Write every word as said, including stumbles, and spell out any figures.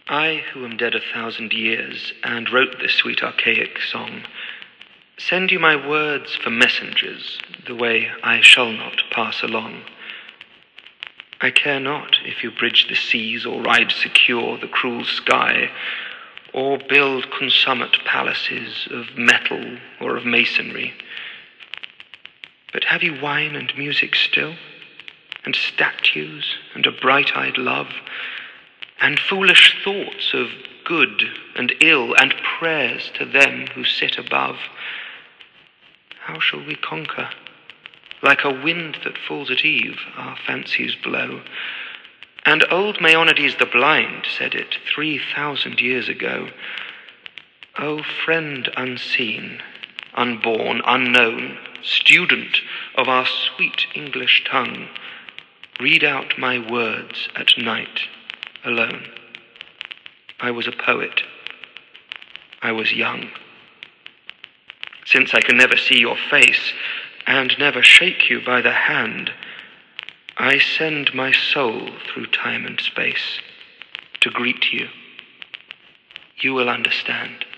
I, who am dead a thousand years, and wrote this sweet archaic song, send you my words for messengers, the way I shall not pass along. I care not if you bridge the seas, or ride secure the cruel sky, or build consummate palaces of metal or of masonry. But have you wine and music still, and statues and a bright-eyed love, and foolish thoughts of good and ill, and prayers to them who sit above? How shall we conquer? Like a wind that falls at eve, our fancies blow. And old Maeonides the blind said it three thousand years ago. O friend unseen, unborn, unknown, student of our sweet English tongue, read out my words at night alone. I was a poet. I was young. Since I can never see your face, and never shake you by the hand, I send my soul through time and space to greet you. You will understand.